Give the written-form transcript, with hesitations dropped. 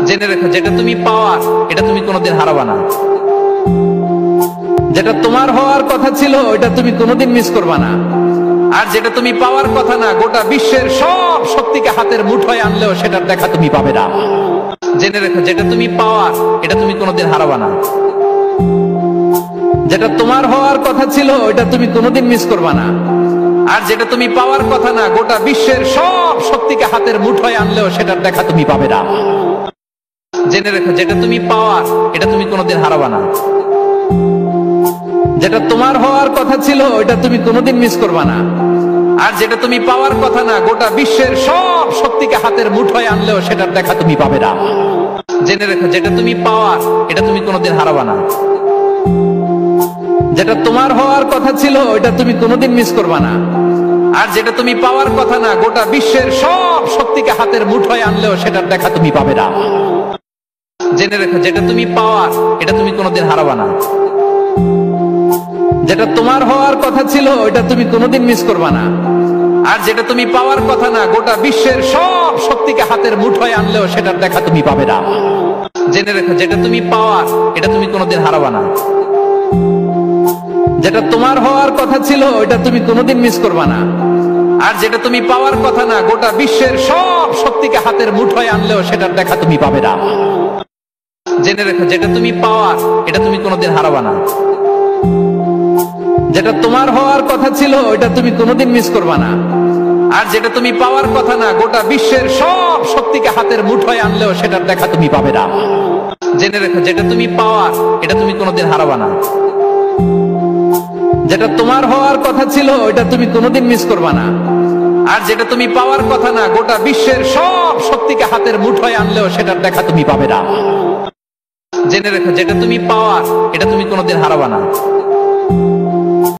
জেনে রেখো, যেটা তুমি পাওয়ার এটা তুমি কোনোদিন হারাবা না। যেটা তোমার হওয়ার কথা ছিল ওটা তুমি কোনোদিন মিস করবা না। আর যেটা তুমি পাওয়ার কথা না, গোটা বিশ্বের সব শক্তিকে হাতের মুঠোয় আনলেও সেটার দেখা তুমি পাবে না। জেনে রেখো, যেটা তুমি পাওয়ার এটা তুমি কোনোদিন হারাবা না। যেটা তোমার হওয়ার কথা ছিল ওটা তুমি কোনোদিন মিস করবা না। আর যেটা তুমি পাওয়ার কথা না, গোটা বিশ্বের সব শক্তিকে হাতের মুঠোয় আনলেও সেটার দেখা তুমি পাবে না। জেনে রেখো, যেটা তুমি পাওয়ার এটা তুমি কোনোদিন হারাবা না। যেটা তোমার হওয়ার কথা ছিল ওটা তুমি কোনোদিন মিস করবা না। আর যেটা তুমি পাওয়ার কথা না, গোটা বিশ্বের সব শক্তিকে হাতের মুঠোয় আনলেও সেটার দেখা তুমি পাবে না। জেনে রেখো, যেটা তুমি পাওয়ার এটা তুমি কোনোদিন হারাবা না। যেটা তোমার হওয়ার কথা ছিল ওটা তুমি কোনোদিন মিস করবা না। আর যেটা তুমি পাওয়ার কথা না, গোটা বিশ্বের সব শক্তিকে হাতের মুঠোয় আনলেও সেটার দেখা তুমি পাবে না। জেনে রেখো, যেটা তুমি পাওয়ার এটা তুমি কোনোদিন হারাবা না। যেটা তোমার হওয়ার কথা ছিল ওটা তুমি কোনোদিন মিস করবা না। আর যেটা তুমি পাওয়ার কথা না, গোটা বিশ্বের সব শক্তিকে হাতের মুঠোয় আনলেও সেটার দেখা তুমি পাবে না। জেনে রেখো, যেটা তুমি পাওয়ার এটা তুমি কোনোদিন হারাবা না। যেটা তোমার হওয়ার কথা ছিল ওটা তুমি কোনোদিন মিস করবা না। আর যেটা তুমি পাওয়ার কথা না, গোটা বিশ্বের সব শক্তিকে হাতের মুঠোয় আনলেও সেটার দেখা তুমি পাবে না। জেনে রেখো, যেটা তুমি পাওয়ার এটা তুমি কোনোদিন হারাবা না। যেটা তোমার হওয়ার কথা ছিল ওটা তুমি কোনোদিন মিস করবা না। আর যেটা তুমি পাওয়ার কথা না, গোটা বিশ্বের সব শক্তিকে হাতের মুঠোয় আনলেও সেটার দেখা তুমি পাবে না। জেনে রেখো, যেটা তুমি পাওয়ার এটা তুমি কোনোদিন হারাবা না। যেটা তোমার হওয়ার কথা ছিল ওটা তুমি কোনোদিন মিস করবা না। আর যেটা তুমি পাওয়ার কথা না, গোটা বিশ্বের সব শক্তিকে হাতের মুঠোয় আনলেও সেটার দেখা তুমি পাবে না। জেনে রেখো, যেটা তুমি পাওয়ার এটা তুমি কোনোদিন হারাবা না।